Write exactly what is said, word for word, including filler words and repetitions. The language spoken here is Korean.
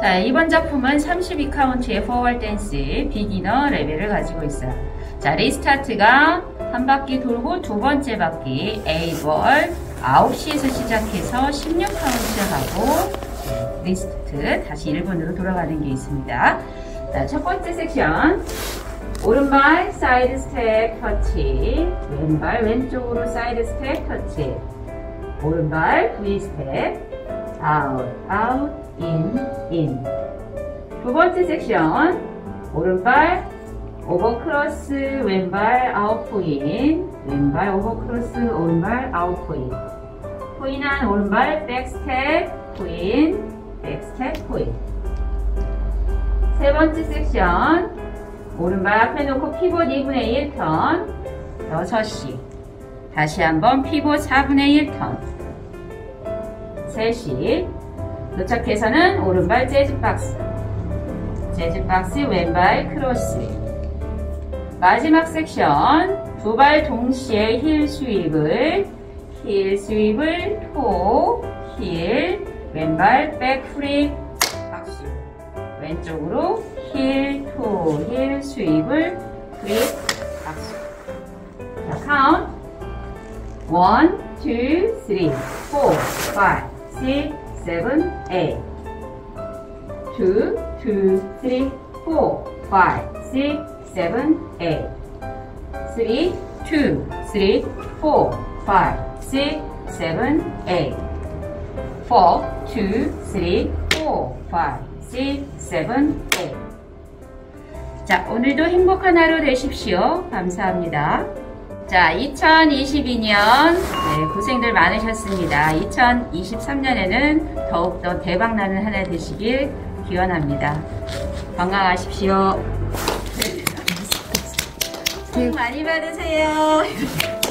자, 이번 작품은 삼십이 카운트의 포월 댄스 비기너 레벨을 가지고 있어요. 자, 리스타트가 한 바퀴 돌고 두 번째 바퀴 A볼 아홉 시에서 시작해서 십육 카운트 하고 리스타트 다시 일 분으로 돌아가는 게 있습니다. 자, 첫 번째 섹션 오른발 사이드 스텝 터치, 왼발 왼쪽으로 사이드 스텝 터치, 오른발 V 스텝 아웃 아웃 인 인. 두 번째 섹션 오른발 오버크로스 왼발 아웃 포인, 왼발 오버크로스 오른발 아웃 포인, 포인한 오른발 백스텝 포인, 백스텝 포인. 세 번째 섹션 오른발 앞에 놓고 피봇 이분의 일 턴 여섯 시, 다시 한번 피봇 사분의 일 턴 세 시, 도착해서는 오른발 재즈박스, 재즈박스 왼발 크로스. 마지막 섹션 두 발 동시에 힐 스윕을, 힐 스윕을 토, 힐, 왼발 백 프립 박수, 왼쪽으로 힐, 토, 힐, 스윕을 프립 박수. 자, 카운트 원, 투, 쓰리, 포, 파이브, 식스, 세븐, 에잇. 투, 투, 쓰리, 포, 파이브, 식스, 세븐, 에잇. 쓰리, 투, 쓰리, 포, 파이브, 식스, 세븐, 에잇. 포, 투, 쓰리, 포, 파이브, 식스, 세븐, 에잇. 자, 오늘도 행복한 하루 되십시오. 감사합니다. 자, 이천이십이 년 네, 고생들 많으셨습니다. 이천이십삼 년에는 더욱더 대박나는 한 해 되시길 기원합니다. 건강하십시오. 복 많이 받으세요.